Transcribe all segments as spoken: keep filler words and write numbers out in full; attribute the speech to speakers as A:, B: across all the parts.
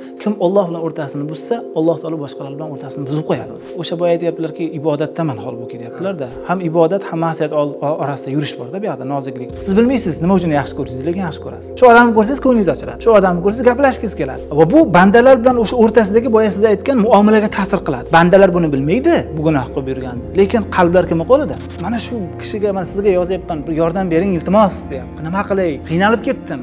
A: Kim Alloh bilan o'rtasini buzsa, Alloh taolo boshqalar bilan o'rtasini buzib qo'yadi. O'sha boya aytayaptilarki, ibodatdaman holbuki deyaptilar-da. Ham ibodat, ham ma'siyat orasida yurish bor-da bu yoqda, noziklik. Siz bilmaysiz nima uchun yaxshi ko'rsangiz, lekin yaxshi ko'rasiz. Shu odamni ko'rsangiz ko'nglingiz ochiladi. Shu odamni ko'rsangiz gaplashgingiz keladi. Va bu bandalar bilan o'sha o'rtasidagi boya siz aytgan muomalaga ta'sir qiladi. Bandalar buni bilmaydi, bu gunoh qilib yurganini. Lekin qalblar kim qo'lida? Mana shu kishiga men sizga yozyapman, bir yordam bering iltimos deyapti. Nima qilay? Qiynalib ketdim.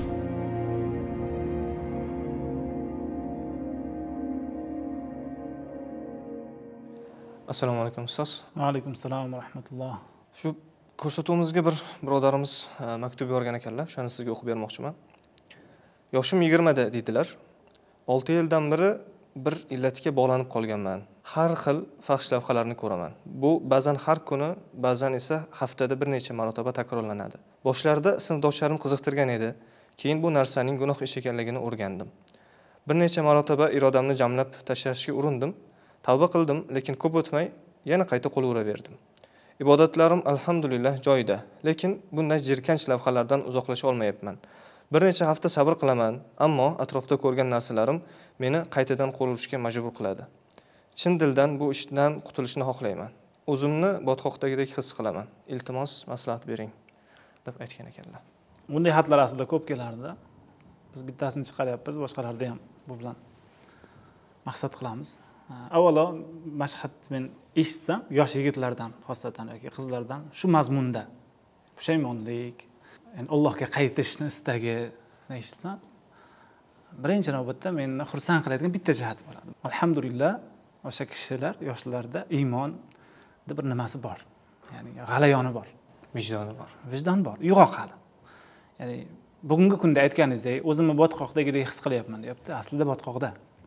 B: Assalomu alaykum ustoz.
A: Va alaykum assalom va rahmatulloh.
B: Shu ko'rsatuvimizga bir birodarimiz maktub yozgan ekanlar. Shuni sizga o'qib bermoqchiman. Yoshim yigirma da deydilar. olti yildan beri bir illatga bog'lanib qolganman. Har xil faxsh lavhalarni ko'raman. Bu ba'zan har kuni, ba'zan esa haftada bir necha marotaba takrorlanadi. Boshlarda sinfdoshlarim qiziqtirgan edi. Keyin bu narsaning gunoh ish ekanligini o'rgandim. Bir necha marotaba irodamni jamlab tashlashga urindim. Tavba qildim, lekin ko'p o'tmay yana qayta qo'laveraverdim. Ibodatlarim alhamdulillah joyida, lekin bunday jirkanch lavhalardan uzoqlasha olmayapman. Bir necha hafta sabr qilaman, ammo atrofda ko'rgan narsalarim meni qaytadan qo'l urishga majbur qiladi. Chin dildan bu ishdan qutulishni xohlayman. O'zimni botqoqdagidek his qilaman. Iltimos maslahat bering, deb aytgan ekanlar.
A: Bunday xatlar aslida ko'p kelardi. Biz bittasini chiqaryapmiz, boshqalarda ham bu bilan maqsad qilamiz. Avvalo mashhad men eshitsam, yosh yigitlardan, xosatan yoki qizlardan shu mazmunda pushaymonlik, yani Allohga qaytishni istagi eshitsam, birinchi navbatda meni xursand qiladigan bitta jihat bo'ladi. Alhamdulillah, o'sha kishilar yoshlarda iymon deb bir nimasi bor. Ya'ni g'alayoni bor,
B: vijdoni bor.
A: Vijdon bor, uyg'oq hali. Ya'ni bugungi kunda aytganingizdek, o'zimni botqoqdagidek his qilyapman, deyapti. Aslida botqoqda.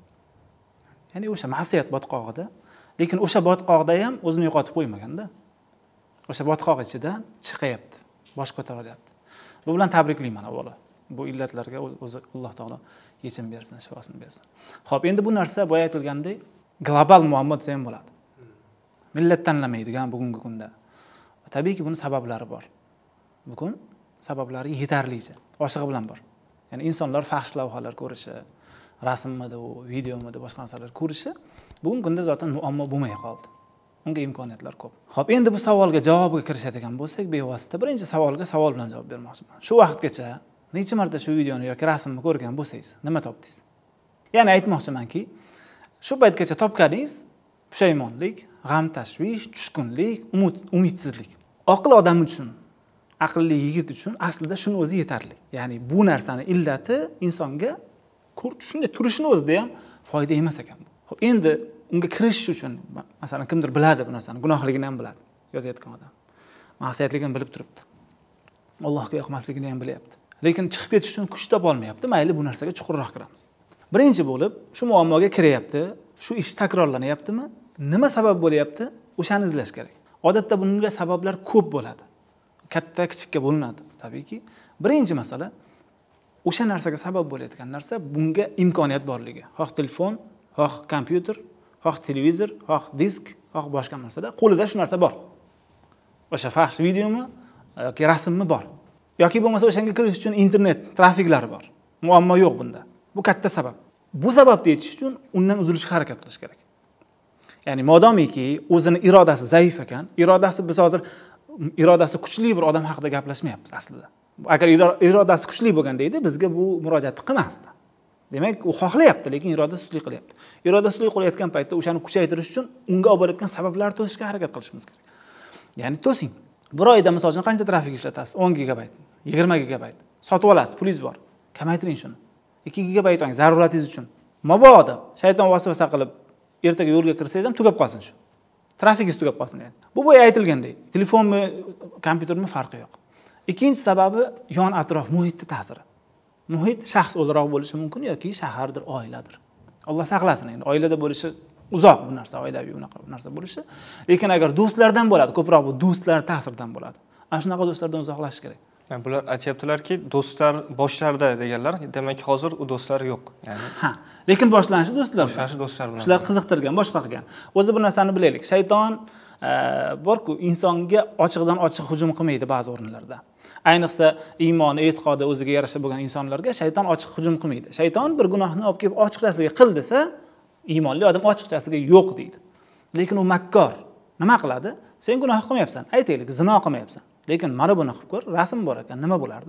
A: Ya'ni o'sha ma'siyat botqog'ida, lekin o'sha botqoqda ham o'zini yo'qotib qo'ymaganda. O'sha botqoq ichidan chiqayapti, bosh ko'taryapti. Bu bilan tabriklayman avvalo. Bu illatlarga o'zi Alloh taolo yechim bersin, shifosini bersin. Xo'p, endi bu narsa boya aytilgandek global muammo desa ham bo'ladi. Millat tanlamaydigan bugungi kunda. Tabiiyki buning sabablari bor. Bugun sabablari yetarlicha, oshig'i bilan bor. Ya'ni insonlar faxsh lavhalar ko'rishi, rasmmidi, videomidi, boshqa narsalar ko'rishi bugungi kunda zotan muammo bo'lmay qoldi. Unga imkoniyatlar ko'p. Xo'p, endi bu savolga javobga kirishadigan bo'lsak, bevosita birinchi savolga savol bilan javob bermoqchiman. Shu vaqtgacha necha marta shu videoni yoki rasmni ko'rgan bo'lsangiz, nima topdingiz? Ya'ni aytmoqchimanki, shu paytgacha topganingiz pushaymonlik, g'am tashvish, tushkunlik, umid, umidsizlik. Aql odam uchun, aqlli yigit uchun aslida shuni o'zi yetarli. Ya'ni bu narsani illati insonga shunday turishini o'zida ham foyda emas ekan bu. Xo'p, endi unga kirish uchun, masalan, kimdir biladi bu narsani, gunohligini ham biladi, yozayotgan odam. Ma'siyatligini bilib turibdi. Allohga yoqmasligini ham bilyapti. Lekin chiqib ketish uchun kuch topa olmayapti. Mayli, bu narsaga chuqurroq kiramiz. Birinchi bo'lib, shu muammoga kiryapti, shu ish takrorlanyaptimi? Nima sabab bo'lyapti? O'shani izlash kerak. Odatda bunga sabablar ko'p bo'ladi. Katta, kichikka bo'linadi, tabiiyki. Birinchi masala o'sha narsaga sabab bo'layotgan narsa bunga imkoniyat borligi. Xoh telefon, xoh kompyuter, xoh televizor, xoh disk, xoh boshqa narsada qo'lida shu narsa bor. O'sha faxsh videomi yoki rasmmi bor. Yoki bo'lmasa o'shanga kirish uchun internet trafiklari bor. Muammo yo'q bunda. Bu katta sabab. Bu sababni yechish uchun undan uzilishga harakat qilish kerak. Ya'ni modomiki o'zini irodasi zaif ekan, irodasi biz hozir irodasi kuchli bir odam haqida gaplashmayapmiz aslida. Agar irodasi kuchli bo'lganda edi, bizga bu murojaatni qilmasdi. Demak, u xohlayapti, lekin irodasi sustlik qilyapti. Irodasi sustlik qilayotgan paytda o'shani kuchaytirish uchun unga olib borayotgan sabablarni to'sishga harakat qilishimiz kerak. Ya'ni to'sing. Bir oyda misol uchun qancha trafik ishlatasiz? o'n gigabayt, yigirma gigabayt. Sotib olasiz, pulingiz bor. Kamaytiring shuni. ikki gigabayt oling zaruratingiz uchun. Mabodo shayton vasvasa qilib ertaga yo'lga kirsangiz ham tugab qolsin shu. Trafikingiz tugab qolsin yani. Bu bo'yi aytilgandek, telefonmi, kompyutermi farqi yo'q. Ikkinchi sababi yon atrof muhitning ta'siri. Muhit shaxs o'laroq bo'lishi mumkin yoki shahardir, oiladir. Alloh saqlasin, endi oilada bo'lishi uzoq bu narsa, oilaviy unaqa narsa bo'lishi. Lekin agar do'stlardan bo'ladi, ko'proq bu do'stlar ta'siridan bo'ladi. Ana shunaqa do'stlardan uzoqlashish kerak.
B: Yani bular aytyaptilarki, do'stlar boshlarda deganlar, demak hozir u do'stlar yo'q. Ya'ni
A: ha, lekin boshlanishi do'stlar.
B: boshlanishi do'stlar bilan.
A: Shular qiziqtirgan, boshqa qilgan. O'zi bir narsani bilaylik. Shayton borku, insonga ochiqdan ochiq hujum qilmaydi ba'zi o'rinlarda. Ayniqsa iymoni, e'tiqodi o'ziga yarasha bo'lgan insonlarga shayton ochiq hujum qilmaydi. Shayton bir gunohni olib kelib ochiqchasiga qil desa, iymonli odam ochiqchasiga yo'q deydi. Lekin u makkor. Nima qiladi? Sen gunoh qilmayapsan. Aytaylik, zino qilmayapsan. Lekin mana buni qilib ko'r, rasm bor ekan, nima bo'lardi?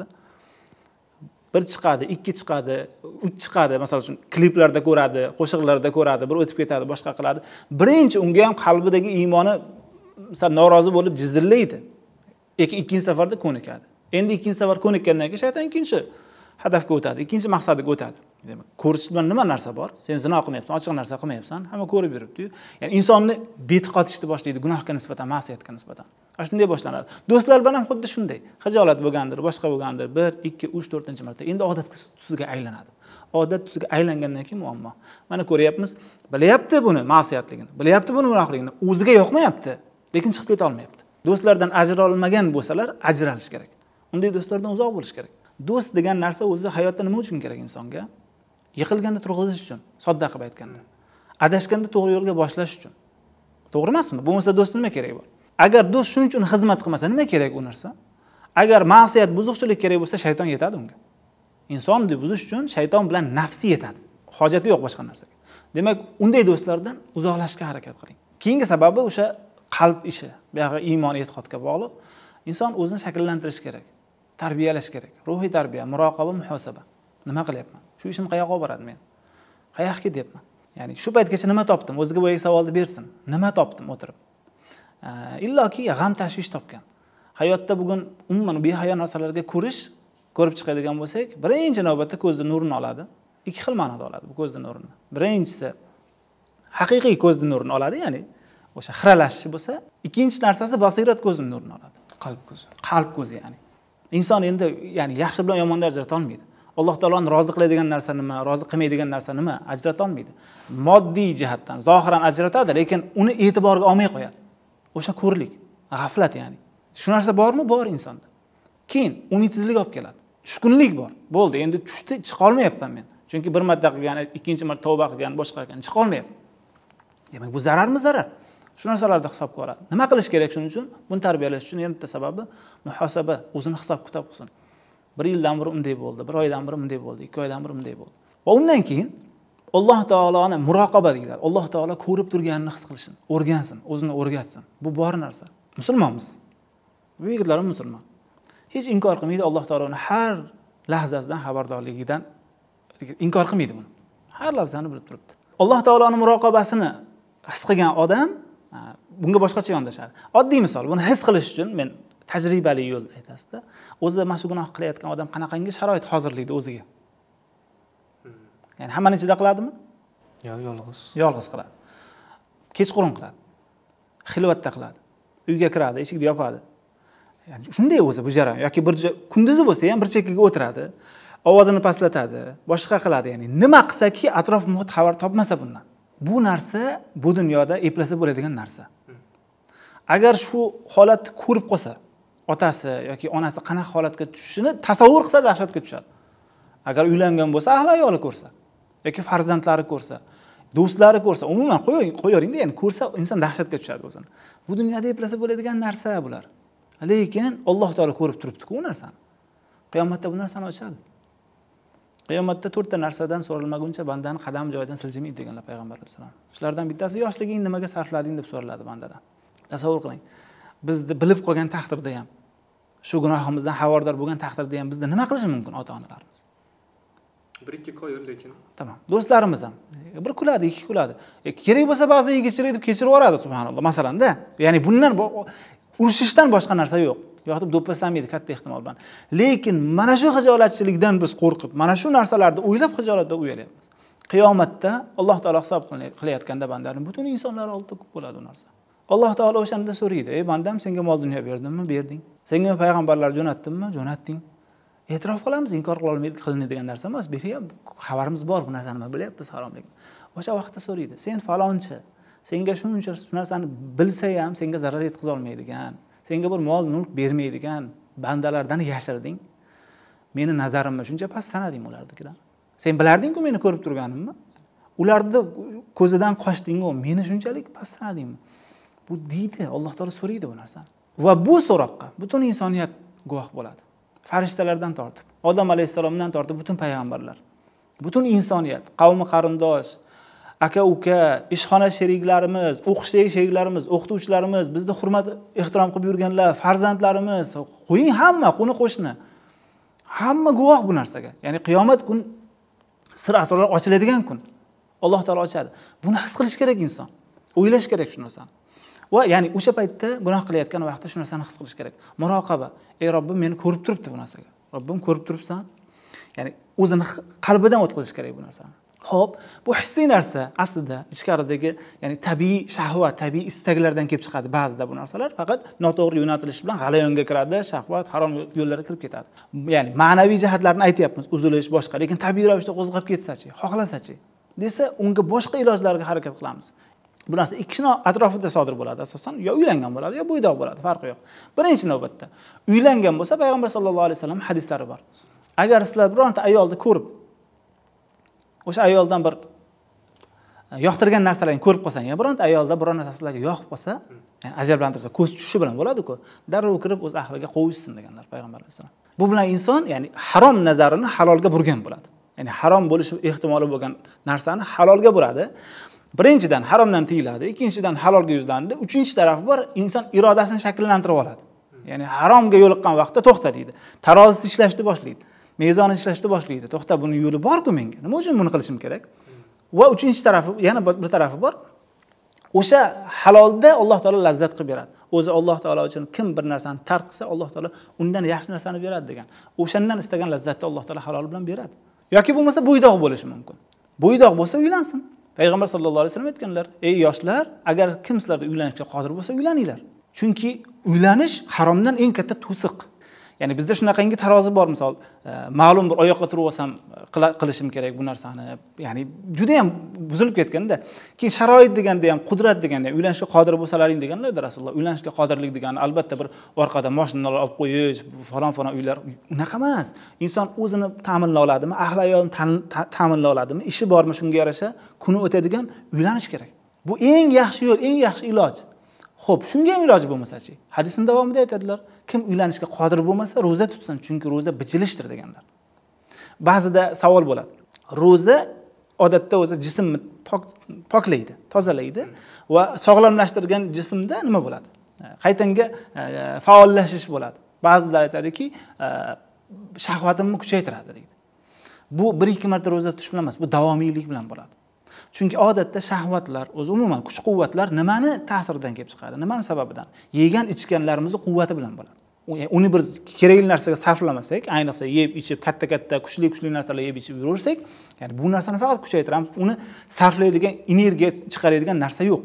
A: Bir chiqadi, ikki chiqadi, uch chiqadi, masalan uchun kliplarda ko'radi, qo'shiqlarda ko'radi, bir o'tib ketadi, boshqa qiladi. Birinchi unga ham qalbidagi iymoni misal norozi bo'lib jizillaydi. Lekin ikkinchi safarda ko'nikadi. Endi ikkinchi safar ko'nikkandan keyin shayton ikkinchi hadafga o'tadi, ikkinchi maqsadiga o'tadi. Demak, ko'rish bilan nima narsa bor? Sen zino qilmayapsan, ochiq narsa qilmayapsan, hamma ko'rib yuribdi-yu. Ya'ni insonni beti qotishni boshlaydi gunohga nisbatan, ma'siyatga nisbatan. Ana shunday boshlanadi. Do'stlar bilan ham xuddi shunday. Xijolat bo'lgandir, boshqa bo'lgandir, bir, ikki, uch, to'rtinchi marta endi odat tusiga aylanadi. Odat tusiga aylangandan keyin muammo. Mana ko'ryapmiz, bilyapti buni ma'siyatligini, bilyapti buni gunohligini, o'ziga yoqmayapti, lekin chiqib keta olmayapti. Do'stlardan ajra olmagan bo'lsalar, ajralish kerak. Unday do'stlardan uzoq bo'lish kerak. Do'st degan narsa o'zi hayotda nima uchun kerak insonga? Yiqilganda turg'izish uchun, sodda qilib aytganda. Adashganda to'g'ri yo'lga boshlash uchun. To'g'ri emasmi? Bo'lmasa do'st nima kerak bor? Agar do'st shuning uchun xizmat qilmasa, nima kerak u narsa? Agar ma'siyat, buzuqchilik kerak bo'lsa, shayton yetadi unga. Insonni buzish uchun shayton bilan nafsi yetadi. Hojati yo'q boshqa narsaga. Demak, unday do'stlardan uzoqlashishga harakat qiling. Keyingi sababi o'sha qalb ishi, buyog'i iymon, e'tiqodga bog'liq. Inson o'zini shakllantirish kerak, tarbiyalash kerak. Ruhiy tarbiya, muroqaba, muhosaba. Nima qilyapman? Shu ishim qayoqqa olib boradi men? Qayoqqa ketyapman? Ya'ni shu paytgacha nima topdim? O'ziga bu savolni bersin. Nima topdim o'tirib? Illoki g'am tashvish topgan. Hayotda bugun umuman behayo narsalarga ko'rish, ko'rib chiqadigan bo'lsak, birinchi navbatda ko'zda nurini oladi. Ikki xil ma'noda oladi bu ko'zda nurini. Birinchisi haqiqiy ko'zda nurini oladi, ya'ni o'sha xiralashish bo'lsa, ikkinchi narsasi basirat ko'zining nurini oladi.
B: Qalb ko'zi.
A: Qalb ko'zi ya'ni. Inson endi ya'ni yaxshi bilan yomonni ajrata olmaydi. Alloh taoloning rozi qiladigan narsa nima, rozi qilmaydigan narsa nima ajrata olmaydi. Moddiy jihatdan zohiran ajratadi, lekin uni e'tiborga olmay qo'yadi. O'sha ko'rlik, g'aflat ya'ni. Shu narsa bormi? Bor insonda. Keyin umidsizlik olib keladi. Tushkunlik bor. Bo'ldi, endi tushdi, chiqa olmayapman men. Chunki bir marta qilgan, ikkinchi marta tavba qilgan, boshqa qilgan, chiqa olmayapman. Demak, bu zararmi zarar? Shu narsalarda hisobga oladi. Nima qilish kerak shuning uchun? Buni tarbiyalash uchun eng bitta sababi muhosaba, o'zini hisob-kitob qilsin. Bir yildan beri unday bo'ldi, bir oydan beri unday bo'ldi, ikki oydan beri unday bo'ldi. Va undan keyin Alloh taoloni muroqaba deyiladi. Alloh taolo ko'rib turganini his qilsin, o'rgansin, o'zini o'rgatsin. Bu bor narsa. Musulmonmiz. Bu yigitlar musulmon. Hech inkor qilmaydi Alloh taoloning har lahzasidan xabardorligidan inkor qilmaydi buni. Har lahzani bilib turibdi. Alloh taoloning muroqabasini his qilgan odam bunga boshqacha yondashadi. Oddiy misol, buni his qilish uchun men tajribali yo'l aytasizda, o'zi mana shu gunoh qilayotgan odam qanaqangi sharoit hozirlaydi o'ziga? Ya'ni hammaning ichida qiladimi?
B: Yo'q, yolg'iz.
A: Yolg'iz qiladi. Kechqurun qiladi. Xilvatda qiladi. Uyga kiradi, eshikni yopadi. Ya'ni shunday o'zi bu jarayon. Yoki bir kunduzi bo'lsa ham bir chekkaga o'tiradi, ovozini pastlatadi, boshqa qiladi. Ya'ni nima qilsaki atrof muhit xabar topmasa bundan. Bu narsa bu dunyoda eplasa bo'ladigan narsa. Agar shu holatni ko'rib qolsa, otasi yoki onasi qanaqa holatga tushishini tasavvur qilsa dahshatga tushadi. Agar uylangan bo'lsa, ahli ayoli ko'rsa yoki farzandlari ko'rsa, do'stlari ko'rsa, umuman qo'yaring-da, ya'ni ko'rsa inson dahshatga tushadi o'zini. Bu dunyoda eplasa bo'ladigan narsa bular. Lekin Alloh taolo ko'rib turibdi-ku u narsani. Qiyomatda bu narsani ochadi. Qiyomatda to'rtta narsadan so'ralmaguncha bandani qadam joyidan siljimaydi deganlar payg'ambar alayhisalom. Shulardan bittasi yoshliging nimaga sarflading deb so'raladi bandadan. Tasavvur qiling. Bizni bilib qolgan taqdirda ham, shu gunohimizdan xabardor bo'lgan taqdirda ham bizda nima qilishi mumkin ota-onalarimiz?
B: bir ikki qo'yir lekin.
A: Tamam. Do'stlarimiz ham bir kuladi, ikki kuladi. E, kerak bo'lsa ba'zida kechirib deb kechirib yuboradi subhanalloh. Masalanda, ya'ni bundan urushishdan boshqa narsa yo'q. Yo'qotib do'pposlamaydi katta ehtimol bilan. Lekin mana shu xijolatchilikdan biz qo'rqib, mana shu narsalarni o'ylab xijolatda uyalyapmiz. Qiyomatda Alloh taolo hisob qilayotganda bandaning butun insonlar oldida ko'p bo'ladi bu narsa. Alloh taolo o'shanda so'raydi: "Ey bandam, senga mol dunyo berdimmi? Berding. Senga payg'ambarlar jo'natdimmi? Jo'natding." E'tirof qilamiz, inkor qila olmaydi, qilinadigan narsa emas. Beriya xabarimiz bor, bu narsani nima bilyapmiz haromligini. O'sha vaqtda so'raydi: "Sen falonchi, senga shuncha narsani bilsa ham senga zarar yetkiza olmaydigan, senga bir mol mulk bermaydigan bandalardan yashirding. Meni nazarimda shuncha past sanading ularnikidan. Sen bilarding-ku meni ko'rib turganimni. Ularni ko'zidan qochding-ku, meni shunchalik past sanadingmi? Bu deydi, Alloh taolo so'raydi bu narsani. Va bu so'roqqa butun insoniyat guvoh bo'ladi. Farishtalardan tortib, Odam alayhisalomdan tortib butun payg'ambarlar, butun insoniyat, qavmi qarindosh, aka-uka, ishxona sheriklarimiz, o'qishdagi sheriklarimiz, o'qituvchilarimiz, bizni hurmat, ehtirom qilib yurganlar, farzandlarimiz, qo'ying hamma, qo'ni qo'shni. Hamma guvoh bu narsaga. Ya'ni qiyomat kun sir asrorlar ochiladigan kun. Alloh taolo ochadi. Buni his qilish kerak inson. O'ylash kerak shu narsani. Va ya'ni o'sha paytda gunoh qilayotgan vaqtda shu narsani his qilish kerak. Muroqaba. Ey Robbim, meni ko'rib turibdi bu narsaga. Robbim ko'rib turibsan. Ya'ni o'zini qalbidan o'tkazish kerak bu narsani. Xo'p, bu hissiy narsa aslida ichkaridagi, ya'ni tabiiy shahvat, tabiiy istaklardan kelib chiqadi ba'zida bu narsalar, faqat noto'g'ri yo'natilish bilan g'alayonga kiradi, shahvat, harom yo'llarga kirib ketadi. Ya'ni ma'naviy jihatlarni aytyapmiz, uzilish boshqa, lekin tabiiy ravishda qo'zg'ab ketsa-chi, xohlasa-chi, desa, unga boshqa ilojlarga harakat qilamiz. Bu narsa ikki kishini atrofida sodir bo'ladi asosan, yo uylangan bo'ladi, yo bo'ydoq bo'ladi, farqi yo'q. Birinchi navbatda, uylangan bo'lsa payg'ambar sollallohu alayhi vasallam hadislari bor. Agar sizlar bironta ayolni ko'rib, o'sha ayoldan bir yoqtirgan narsalarni ko'rib qolsangiz, bironta ayolda biror narsa sizlarga yoqib qolsa, ya'ni ajablantirsa, ko'z tushishi bilan bo'ladi-ku, darrov kirib o'z ahliga qo'yishsin deganlar payg'ambar alayhisalom. Bu bilan inson, ya'ni harom nazarini halolga burgan bo'ladi. Ya'ni harom bo'lish ehtimoli bo'lgan narsani halolga buradi. Birinchidan haromdan tiyiladi, ikkinchidan halolga yuzlandi, uchinchi tarafi bor, inson irodasini shakllantirib oladi. Ya'ni haromga yo'liqqan vaqtda to'xta deydi. Tarozisi ishlashni boshlaydi. Mezoni ishlashni boshlaydi. To'xta, buni yo'li bor-ku menga. Nima uchun buni qilishim kerak? Va uchinchi tarafi, yana bir tarafi bor. O'sha halolda Alloh taolo lazzat qilib beradi. O'zi Alloh taolo uchun kim bir narsani tark qilsa, Alloh taolo undan yaxshi narsani beradi degan. O'shandan istagan lazzatni Alloh taolo halol bilan beradi. Yoki bo'lmasa bo'ydoq bo'lishi mumkin. Bo'ydoq bo'lsa uylansin. Payg'ambar sollallohu alayhi vasallam aytganlar: "Ey yoshlar, agar kim sizlarda uylanishga qodir bo'lsa, uylaninglar." Chunki uylanish haromdan eng katta to'siq. Ya'ni bizda shunaqangi tarozi bor, misol, ma'lum bir oyoqqa turib olsam qilishim kerak bu narsani. Ya'ni juda ham buzilib ketganda, keyin sharoit deganda ham, qudrat deganda ham uylanishga qodir bo'lsalaring deganlar-da Rasululloh. Uylanishga qodirlik degani albatta bir orqada mashinalar olib qo'yish, falon-falon uylar, unaqa emas. Inson o'zini ta'minlay oladimi, ahli ayolini ta'minlay oladimi, ishi bormi, shunga yarasha kuni o'tadigan uylanish kerak. Bu eng yaxshi yo'l, eng yaxshi iloj. Xo'p, shunga ham iloji bo'lmasa-chi? Hadisning davomida aytadilar: kim uylanishga qodir bo'lmasa, roza tutsin, chunki roza bichilishdir deganlar. Ba'zida savol bo'ladi. Roza odatda o'zi jismni pok poklaydi, tozalaydi va sog'lomlashtirgan jismda nima bo'ladi? Qaytanga faollashish bo'ladi. Ba'zilar aytadiki, shahvatimni kuchaytiradi deydi. Bu bir ikki marta roza tutish bilan emas, bu davomiylik bilan bo'ladi. Chunki odatda shahvatlar, o'zi umuman kuch-quvvatlar nimani ta'siridan kelib chiqadi? Nimani sababidan? Yegan ichganlarimizning quvvati bilan bo'ladi. Uni bir kerakli narsaga sarflamasak, ayniqsa yeb, ichib, katta-katta, kuchli-kuchli narsalar yeb ichib yuraversak, ya'ni bu narsani faqat kuchaytiramiz, uni sarflaydigan, energiya chiqaradigan narsa yo'q.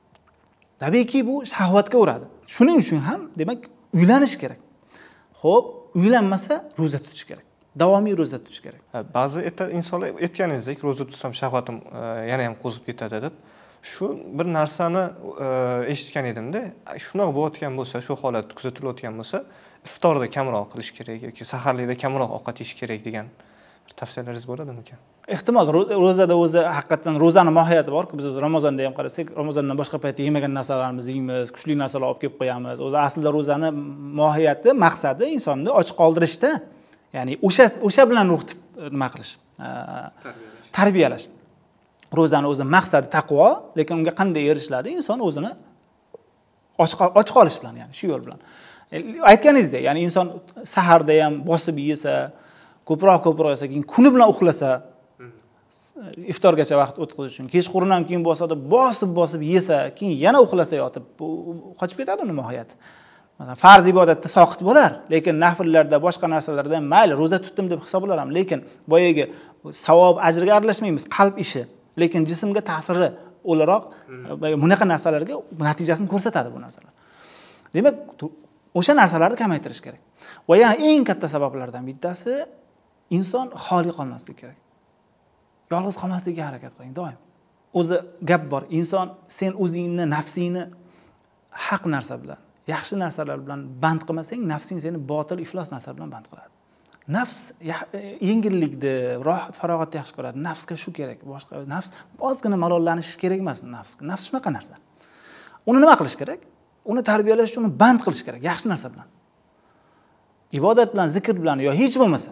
A: Tabiiyki bu shahvatga uradi. Shuning uchun ham, demak, uylanish kerak. Xo'p, uylanmasa roza tutish kerak. Davomiy roza tutish kerak.
B: Ba'zi insonlar aytganingizdek, roza tutsam shahvatim yana ham qo'zib ketadi deb. Shu bir narsani eshitgan edimda, shunaqa bo'layotgan bo'lsa, shu holat kuzatilayotgan bo'lsa, iftorda kamroq qilish kerak yoki saharlikda kamroq ovqat yeyish kerak degan bir tavsiyalaringiz bo'ladimi ekan?
A: Ehtimol ro'zada o'zi haqiqatan ro'zani mohiyati bor-ku, biz Ramazonda ham qarasak, Ramazondan boshqa paytda yemagan narsalarimizni yeymiz, kuchli narsalar olib kelib qo'yamiz. O'zi aslida ro'zani mohiyati, maqsadi insonni och qoldirishda. Ya'ni o'sha o'sha bilan ruhni nima qilish? Tarbiyalash. Ro'zani o'zi maqsadi taqvo, lekin unga qanday erishiladi? Inson o'zini och qolish bilan, ya'ni shu yo'l bilan. Aytganingizdek, ya'ni inson saharda ham bosib yesa, ko'proq-ko'proq yesa, keyin kuni bilan uxlasa, iftorgacha vaqt o'tkazish uchun, kechqurun ham keyin bo'lsa-da bosib-bosib yesa, keyin yana uxlasa yotib, qochib ketadi uni mohiyati. Masalan, farz ibodatda soqit bo'lar, lekin nafillarda, boshqa narsalarda ham mayli, roza tutdim deb hisoblaraman, lekin boyaga savob, ajrga aralashmaymiz, qalb ishi, lekin jismga ta'siri o'laroq bunaqa narsalarga natijasini ko'rsatadi bu narsalar. Demak, o'sha narsalarni kamaytirish kerak. Va yana eng katta sabablardan bittasi inson xoli qolmasligi kerak. Yolg'iz qolmaslikka harakat qiling doim. O'zi gap bor, inson sen o'zingni, nafsingni haq narsa bilan, yaxshi narsalar bilan band qilmasang, nafsing seni botil, iflos narsalar bilan band qiladi. Nafs yengillikni, rohat, farog'atni yaxshi ko'radi. Nafsga shu kerak. Boshqa nafs ozgina malollanish kerak emas nafsga. Nafs shunaqa narsa. Uni nima qilish kerak? Uni tarbiyalash uchun uni band qilish kerak, yaxshi narsa bilan. Ibodat bilan, zikr bilan yo hech bo'lmasa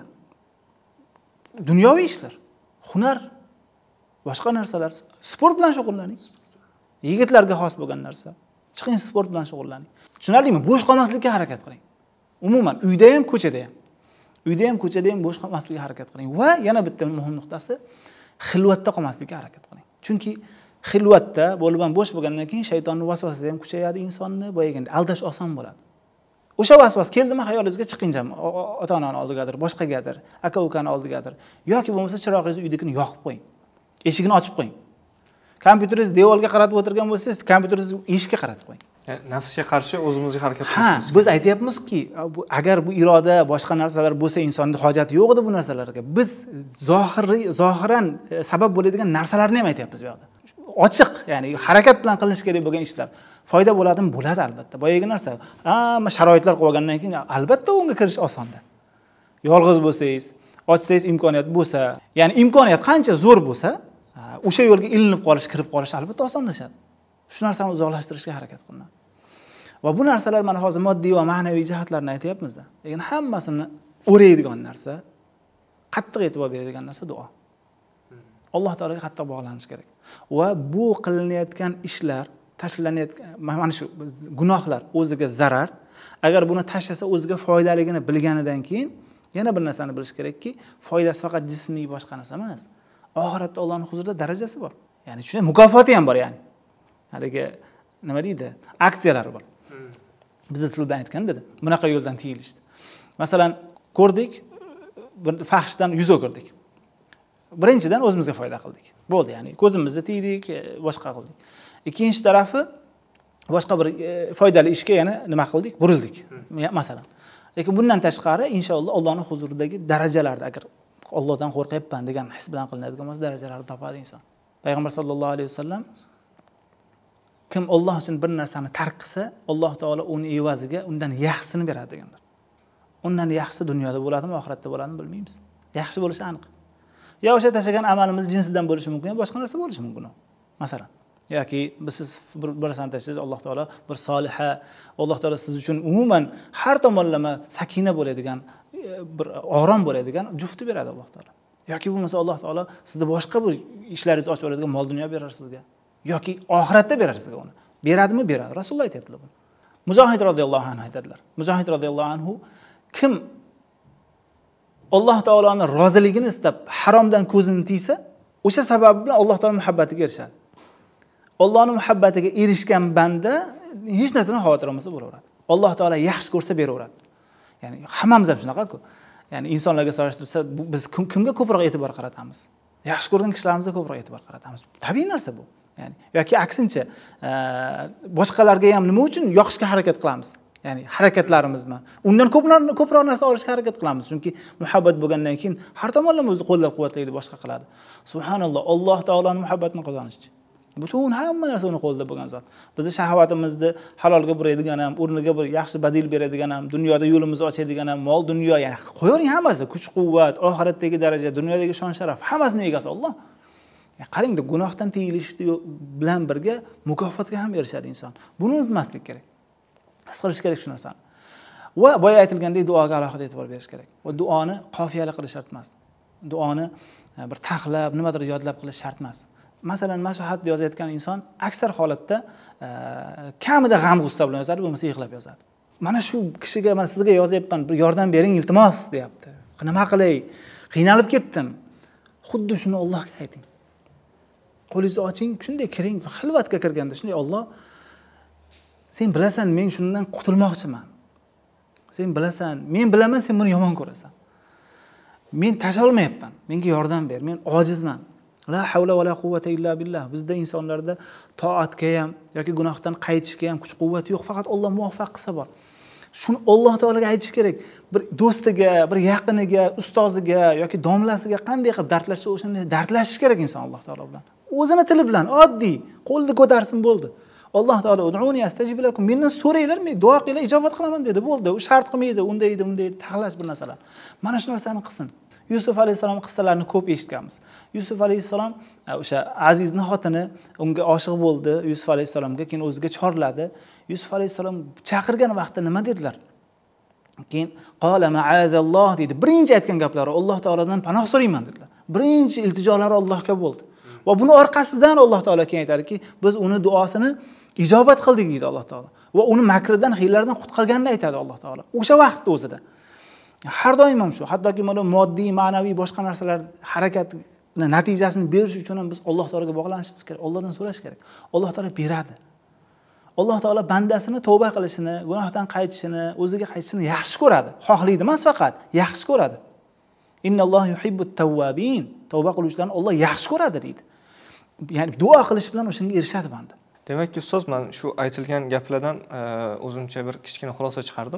A: dunyoviy ishlar, hunar, boshqa narsalar, sport bilan shug'ullaning. Yigitlarga xos bo'lgan narsa. Chiqing sport bilan shug'ullaning. Tushunarlimi? Bo'sh qolmaslikka harakat qiling. Umuman uyda ham, ko'chada ham. Uyda ham, ko'chada ham bo'sh qolmaslikka harakat qiling va yana bitta muhim nuqtasi, xilvatda qolmaslikka harakat qiling. Chunki xilvatda bo'lib ham bo'sh bo'lgandan keyin shaytonning vasvasasi ham kuchayadi, insonni boyaganda aldash oson bo'ladi. O'sha vasvas keldimi, xayolingizga chiqing jam, ota-onani oldigadir, boshqagadir, aka-ukani oldigadir yoki bo'lmasa chiroqingizni uydagini yoqib qo'ying. Eshigini ochib qo'ying. Kompyuteringiz devorga qaratib o'tirgan bo'lsangiz, kompyuteringizni eshikka qaratib qo'ying.
B: Nafsga qarshi o'zimizga harakat
A: qilamiz. Ha, biz aytayapmizki, agar bu iroda, boshqa narsalar bo'lsa, insonning hojati yo'q edi bu narsalarga. Biz zohiriy, zohiran sabab bo'ladigan narsalarni ham aytayapmiz bu yoqda. Ochiq, ya'ni harakat bilan qilinish kerak bo'lgan ishlar. Foyda bo'ladimi? Bo'ladi albatta. Boyagi narsa, hamma sharoitlar qo'ygandan keyin albatta unga kirish osonda. Yolg'iz bo'lsangiz, ochsangiz imkoniyat bo'lsa, ya'ni imkoniyat qancha zo'r bo'lsa, o'sha yo'lga ilinib qolish, kirib qolish albatta osonlashadi. Shu narsani uzoqlashtirishga harakat qilinadi. Va bu narsalar mana hozir moddiy va ma'naviy jihatlarni aytayapmiz-da. Lekin hammasini o'raydigan narsa, qattiq e'tibor beradigan narsa duo. Alloh taologa qattiq bog'lanish kerak. Va bu qilinayotgan ishlar, tashlanayotgan mana shu gunohlar o'ziga zarar. Agar buni tashlasa o'ziga foydaligini bilganidan keyin yana bir narsani bilish kerakki, foydasi faqat jismiy boshqa narsa emas. Oxiratda Allohning huzurida darajasi bor. Ya'ni shunday mukofoti ham bor, ya'ni. Haligi nima deydi? Aksiyalar bor. Bizda til bilan aytgan dedi. Bunaqa yo'ldan tiyilishdi. Masalan, ko'rdik, bir fahshdan yuz o'girdik. Birinchidan o'zimizga foyda qildik. Bo'ldi, ya'ni ko'zimizni tiydik, boshqa qildik. Ikkinchi tarafi boshqa bir foydali ishga yana nima qildik? Burildik. Masalan. Lekin bundan tashqari inshaalloh Allohning huzuridagi darajalarda agar Allohdan qo'rqyapman degan his bilan qilinadigan bo'lsa darajalarni topadi inson. Payg'ambar sollallohu alayhi vasallam kim Alloh uchun bir narsani tark qilsa, Alloh taolo uni evaziga undan yaxshisini beradi deganlar. Undan yaxshisi dunyoda bo'ladimi, oxiratda bo'ladimi bilmaymiz. Yaxshi bo'lishi aniq. Ya o'sha tashlagan amalimiz jinsidan bo'lishi mumkin, yo boshqa narsa bo'lishi mumkin. Masalan, yoki siz bir narsani tashlaysiz, Alloh taolo bir soliha, Alloh taolo siz uchun umuman har tomonlama sakina bo'ladigan, bir orom bo'ladigan juftni beradi Alloh taolo. Yoki bo'lmasa Alloh taolo sizga boshqa bir ishlaringizni ochib oladigan mol dunyo berar sizga. Yoki oxiratda berar sizga uni. Beradimi? Beradi. Rasululloh aytibdilar buni. Mujohid radhiyallohu anhu aytadilar. Mujohid radhiyallohu anhu kim Alloh taoloning roziligini istab haromdan ko'zini tiysa, o'sha sabab bilan Alloh taolo muhabbatiga erishadi. Allohning muhabbatiga erishgan banda hech narsadan xavotir olmasa bo'laveradi. Alloh taolo yaxshi ko'rsa beraveradi. Ya'ni hammamiz ham shunaqa-ku. Ya'ni insonlarga solishtirsa biz kimga ko'proq e'tibor qaratamiz? Yaxshi ko'rgan kishilarimizga ko'proq e'tibor qaratamiz. Tabiiy narsa bu. Ya'ni yoki aksincha, boshqalarga ham nima uchun yoqishga harakat qilamiz? Ya'ni harakatlarimiz bilan undan ko'proq ko'proq narsa olishga harakat qilamiz. Chunki muhabbat bo'lgandan keyin har tomonlama o'zi qo'llab-quvvatlaydi, boshqa qiladi. Subhanalloh, Alloh taoloning muhabbatini qozonishchi. Butun hamma narsa uni qo'lida bo'lgan zot. Bizni shahvatimizni halolga buraydigan ham, o'rniga bir yaxshi badil beradigan ham, dunyoda yo'limizni ochadigan ham, mol dunyo, ya'ni qo'ying hammasi, kuch-quvvat, oxiratdagi daraja, dunyodagi shon-sharaf, hammasini egasi Alloh. Ya qarangda, gunohdan tiyilish bilan birga mukofotga ham erishadi inson. Buni unutmaslik kerak. His qilish kerak shu narsani. Va boya aytilgandek duoga alohida e'tibor berish kerak. Va duoni qofiyali qilish shart emas. Duoni bir taxlab, nimadir yodlab qilish shart emas. Masalan, mashahat yozayotgan inson aksar holatda kamida g'am g'ussa bilan yozadi, bo'lmasa yig'lab yozadi. Mana shu kishiga, mana sizga yozyapman, bir yordam bering, iltimos deyapti. Nima qilay? Qiynalib ketdim. Xuddi shuni Allohga ayting. Qo'lingizni oching, shunday kiring, xilvatga kirganda shunday, Alloh, sen bilasan, men shundan qutulmoqchiman. Sen bilasan, men bilaman, sen buni yomon ko'rasan. Men tashlay olmayapman. Menga yordam ber. Men ojizman. La havla va la quvvata illa billah. Bizda insonlarda toatga ham yoki gunohdan qaytishga ham kuch-quvvat yo'q, faqat Alloh muvaffaq qilsa bor. Shuni Alloh taolaga aytish kerak. Bir do'stiga, bir yaqiniga, ustoziga yoki domlasiga qanday qilib dardlashsa, o'shanday dardlashish kerak inson Alloh taolo bilan. O'zini tili bilan oddiy, qo'lni ko'tarsin bo'ldi. Alloh taolo ud'uni astajib lakum, mendan so'ranglar, men duo qilinglar, ijobat qilaman dedi. Bo'ldi. U shart qilmaydi, unday edi, unday taxlash bir narsalar. Mana shu narsani qilsin. Yusuf alayhisalom qissalarini ko'p eshitganmiz. Yusuf alayhisalom o'sha Azizning xotini unga oshiq bo'ldi, Yusuf alayhisalomga, keyin o'ziga chorladi. Yusuf alayhisalom chaqirgan vaqtda nima dedilar? Keyin qala ma'azalloh dedi. Birinchi aytgan gaplari Alloh taolodan panoh so'rayman dedilar. Birinchi iltijolari Allohga bo'ldi. Va buni orqasidan Alloh taolo keyin aytadiki, biz uni duosini ijobat qildik deydi Alloh taolo. Va uni makridan, hiylardan qutqarganini aytadi Alloh taolo. O'sha vaqtda o'zida. Har doim ham shu. Hattoki mana moddiy, ma'naviy boshqa narsalar harakatni natijasini berish uchun ham biz Alloh taologa bog'lanishimiz kerak. Allohdan so'rash kerak. Alloh taolo beradi. Alloh taolo bandasini tavba qilishini, gunohdan qaytishini, o'ziga qaytishini yaxshi ko'radi. Xohlaydi emas faqat, yaxshi ko'radi. Innalloh yuhibbut tawwabin. Tavba qiluvchilarni Alloh yaxshi ko'radi deydi. Ya'ni duo qilish bilan o'shanga erishadi banda.
B: Demakki, ustoz, men shu aytilgan gaplardan o'zimcha bir kichkina xulosa chiqardim.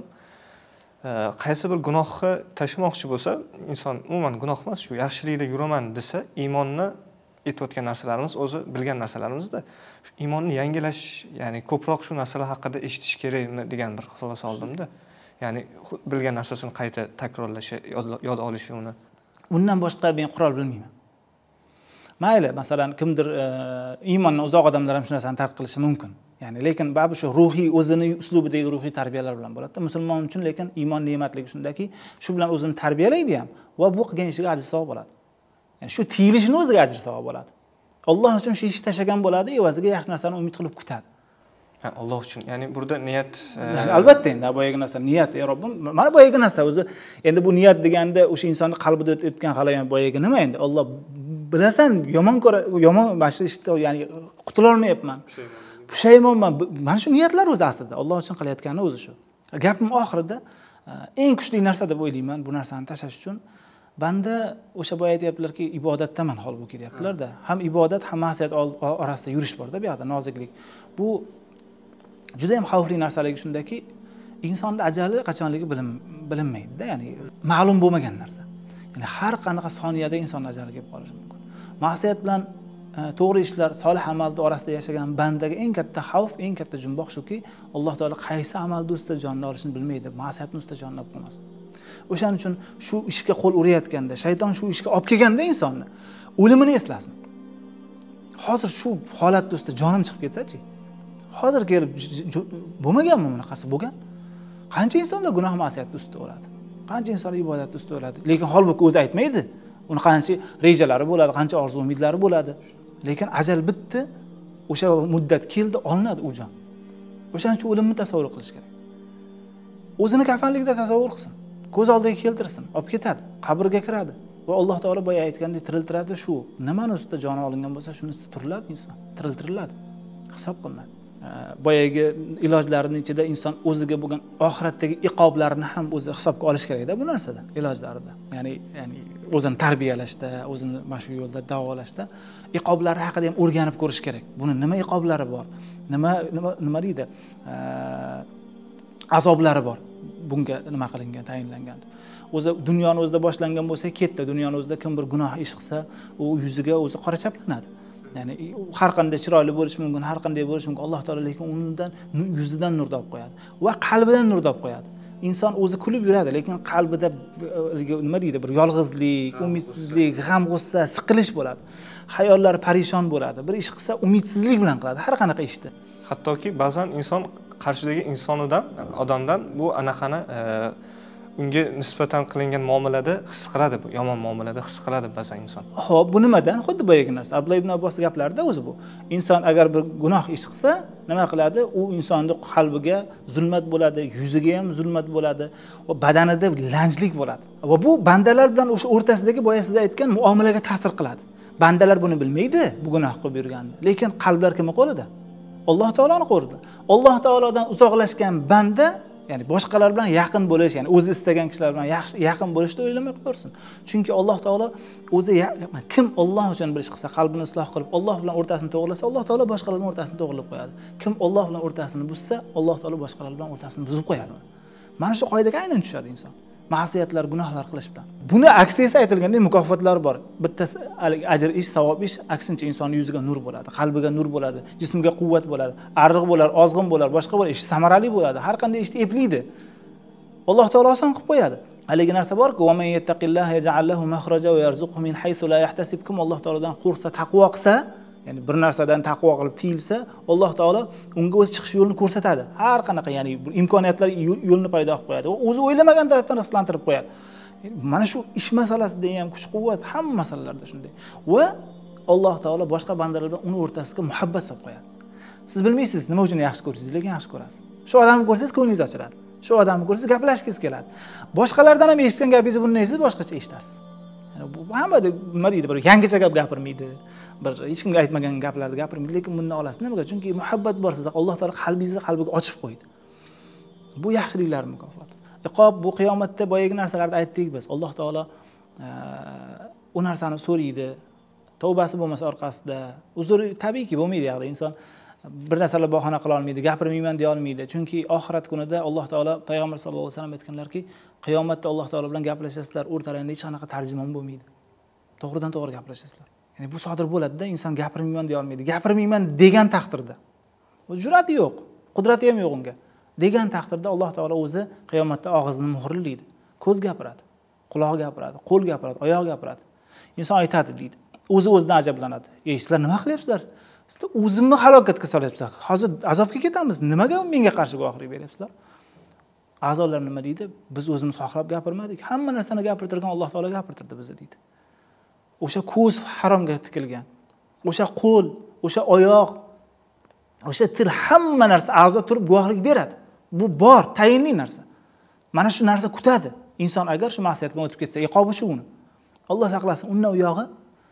B: Qaysi bir gunohni tashmoqchi bo'lsa, inson umuman gunoh emas, shu yaxshilikda yuraman desa, iymonni etayotgan narsalarimiz o'zi bilgan narsalarimiz-da. Shu iymonni yangilash, ya'ni ko'proq shu narsalar haqida eshitish kerakmi degan bir xulosa oldim-da. Ya'ni bilgan narsasini qayta takrorlashi, yod olishi uni.
A: Undan boshqa men qurol bilmayman. Mayli, masalan, kimdir iymondan uzoq odamlar ham shu narsani tark qilishi mumkin. Ya'ni lekin babu shu ruhiy o'zini uslubidagi ruhiy tarbiyalar bilan bo'ladi. Musulmon uchun lekin iymon ne'matligi shundaki, shu bilan o'zini tarbiyalaydi ham va bu qilgan ishiga ajr savob bo'ladi. Ya'ni shu tiyilishini o'ziga ajr savob bo'ladi. Alloh uchun shu ishni tashagan bo'ladi, evaziga yaxshi narsani umid qilib kutadi.
B: Ha, Alloh uchun. Ya'ni burada niyat,
A: yani albatta endi boyaga narsa niyat, ey Robbim, mana boyaga narsa o'zi. Endi bu niyat deganda o'sha insonning qalbida o'tgan hali ham boyaga nima endi? Alloh bilasan, yomon ko'ra, yomon mana shu ishda, ya'ni qutula olmayapman. Pushaymonman. Mana shu niyatlar o'zi aslida Alloh uchun qilayotgani o'zi shu. Gapim oxirida eng kuchli narsa deb o'ylayman bu narsani tashlash uchun. Banda o'sha boya aytayaptilarki, ibodatdaman holbuki deyaptilar-da. Ham ibodat, ham ma'siyat orasida yurish bor-da, bu yoqda noziklik. Bu juda ham xavfli narsaligi shundaki, insonning ajali qachonligi bilim bilinmaydi-da, ya'ni ma'lum bo'lmagan narsa. Ya'ni har qanaqa soniyada insonning ajali kelib qolishi mumkin. Ma'siyat bilan to'g'ri ishlar, solih amallar orasida yashagan bandaga eng katta xavf, eng katta jumboq shuki, Alloh taolo qaysi amalda usta jonni olishini bilmaydi, ma'siyatni usta jonni olib qo'ymasin. O'shaning uchun shu ishga qo'l urayotganda, shayton shu ishga olib kelganda insonni o'limini eslasin. Hozir shu holatda usta jonim chiqib ketsa-chi? Hozir kelib bo'lmaganmi bunaqasi bo'lgan? Qancha insonlar gunoh ma'siyatda usta o'ladi? Qancha insonlar ibodatda usta o'ladi? Lekin holbuki o'zi aytmaydi. Uni qancha rejalari bo'ladi, qancha orzu umidlari bo'ladi. Lekin ajal bitdi, o'sha muddat keldi, olinadi u jon. O'shaning uchun o'limni tasavvur qilish kerak. O'zini kafanlikda tasavvur qilsin. Ko'z oldiga keltirsin, olib ketadi, qabrga kiradi. Va Alloh taolo boya aytgandek tiriltiradi shu. Nimani ustida joni olingan bo'lsa, shuni ustida turiladi inson, tiriltiriladi. Hisob qilinadi. Boyagi ilojlarining ichida inson o'ziga bo'lgan oxiratdagi iqoblarini ham o'zi hisobga olish kerak-da bu narsada, ilojlarida. Ya'ni, ya'ni o'zini tarbiyalashda, o'zini mana shu yo'lda davolashda iqoblari haqida ham o'rganib ko'rish kerak. Buni nima iqoblari bor? Nima nima nima deydi? Azoblari bor. Bunga nima qilingan, tayinlangan. O'zi dunyoni o'zida boshlangan bo'lsa, ketdi. Dunyoni o'zida kim bir gunoh ish qilsa, u yuziga o'zi qora chaplanadi. Ya'ni har qanday chiroyli bo'lish mumkin, har qanday bo'lish mumkin. Alloh taolo lekin undan yuzidan nur olib qo'yadi va qalbidan nur olib qo'yadi. Inson o'zi kulib yuradi, lekin qalbida nima deydi, bir yolg'izlik, umidsizlik, g'am, g'ussa, siqilish bo'ladi. Hayollari parishon bo'ladi. Bir ish qilsa umidsizlik bilan qiladi, har qanaqa ishni.
B: Hattoki ba'zan inson qarshidagi insonidan, odamdan bu anaqani unga nisbatan qilingan muomalada his qiladi, bu yomon muomalada his qiladi ba'zan inson.
A: Xo'p, bu nimadan? Xuddi boyagi narsa. Abdulloh ibn Abbos gaplarida o'zi bu. Inson agar bir gunoh ish qilsa, nima qiladi? U insonning qalbiga zulmat bo'ladi, yuziga ham zulmat bo'ladi va badanida lanjlik bo'ladi. Va bu bandalar bilan o'sha o'rtasidagi boya siz aytgan muomalaga ta'sir qiladi. Bandalar buni bilmaydi, bu gunoh qilib yurganini. Lekin qalblar kimning qo'lida? Alloh taoloning qo'lida. Alloh taolodan uzoqlashgan banda, ya'ni boshqalar bilan yaqin bo'lish, ya'ni o'zi istagan kishilar bilan yaxshi yaqin bo'lishni o'ylamay qo'ysin. Chunki Alloh taolo o'zi kim Alloh uchun bir ish qilsa, qalbini isloh qilib, Alloh bilan o'rtasini to'g'rilasa, Alloh taolo boshqalar bilan o'rtasini to'g'rilib qo'yadi. Kim Alloh bilan o'rtasini buzsa, Alloh taolo boshqalar bilan o'rtasini buzib qo'yadi. Mana shu qoidaga aynan tushadi inson. ma'siyatlar, gunohlar qilish bilan. Buni aksi esa aytilganda mukofotlar bor. Bittasi ajr ish, savob ish, aksincha insonning yuziga nur bo'ladi, qalbiga nur bo'ladi, jismiga quvvat bo'ladi, arriq bo'lar, ozg'in bo'lar, boshqa bo'lar, ish samarali bo'ladi. Har qanday ishni eplaydi. Alloh taolo oson qilib qo'yadi. Haligi narsa borki, "Va man yattaqilloha yaj'al lahu makhraja va yarzuqhu min haythu la yahtasib." Kim Alloh taolodan qo'rqsa, taqvo qilsa, ya'ni bir narsadan taqvo qilib tiyilsa, Alloh taolo unga o'z chiqish yo'lini ko'rsatadi. Har qanaqa, ya'ni imkoniyatlar yo'lini paydo qilib qo'yadi. O'zi o'ylamagan tarafdan rizqlantirib qo'yadi. Mana shu ish masalasida ham kuch-quvvat, hamma masalalarda shunday. Va Alloh taolo boshqa bandalar bilan uni o'rtasiga muhabbat solib qo'yadi. Siz bilmaysiz nima uchun yaxshi ko'rasiz, lekin yaxshi ko'rasiz. Shu odamni ko'rsangiz ko'nglingiz ochiladi. Shu odamni ko'rsangiz gaplashgingiz keladi. Boshqalardan ham eshitgan gapingizni bunlaysiz, boshqacha eshitasiz. Yani bu hamma nima deydi, bir yangicha gap gapirmaydi. Bir hech kimga aytmagan gaplarni gapirmaydi, lekin bundan olasiz. Nimaga? Chunki muhabbat bor sizda. Alloh taolo qalbingizni qalbiga ochib qo'ydi. Bu yaxshiliklar mukofoti. Iqob bu qiyomatda boyagi narsalarni aytdik biz. Alloh taolo u narsani so'raydi. Tavbasi bo'lmasa orqasida uzr tabiiyki bo'lmaydi yoqda inson bir narsalar bahona qila olmaydi, gapirmayman deya olmaydi. Chunki oxirat kunida Alloh taolo payg'ambar sollallohu alayhi vasallam aytganlarki, qiyomatda Alloh taolo bilan gaplashasizlar, o'rtalarida hech qanaqa tarjimon bo'lmaydi. To'g'ridan to'g'ri gaplashasizlar. Ya'ni bu sodir bo'ladi-da, inson gapirmayman deya olmaydi. Gapirmayman degan taqdirda. O jur'ati yo'q, qudrati ham yo'q unga. Degan taqdirda Alloh taolo o'zi qiyomatda og'zini muhrlaydi. Ko'z gapiradi, quloq gapiradi, qo'l gapiradi, oyoq gapiradi. Inson aytadi deydi. O'zi o'zidan ajablanadi. "Ey, sizlar nima qilyapsizlar? Sizlar o'zimni halokatga solyapsizlar. Hozir azobga ketamiz. Nimaga menga qarshi guvohlik beryapsizlar?" A'zolar nima deydi? Biz o'zimiz xohlab gapirmadik. Hamma narsani gapirtirgan Alloh taolo gapirtirdi bizni deydi. O'sha ko'z haromga tikilgan. O'sha qo'l, o'sha oyoq, o'sha til, hamma narsa a'zo turib guvohlik beradi. Bu bor, tayinli narsa. Mana shu narsa kutadi. Inson agar shu ma'siyatdan o'tib ketsa, iqobi shu uni. Alloh saqlasin. Undan u yog'i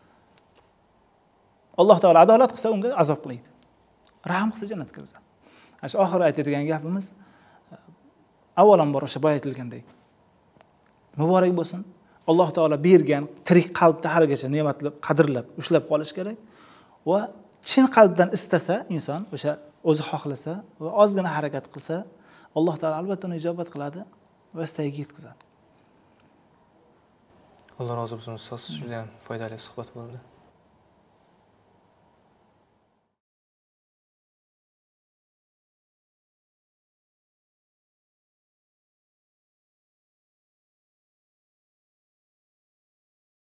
A: Alloh taolo adolat qilsa unga azob qilaydi. Rahim qilsa jannatga kirgizadi. Ana shu oxirgi aytadigan gapimiz avvalambor o'sha boya aytilgandek. Muborak bo'lsin. Alloh taolo bergan tirik qalbda haligacha ne'matni qadrlab, ushlab qolish kerak va chin qalbdan istasa inson, o'sha o'zi xohlasa va ozgina harakat qilsa, Alloh taolo albatta uni ijobat qiladi va istagiga yetkazadi.
B: Alloh rozi bo'lsin ustoz, juda ham foydali suhbat bo'ldi.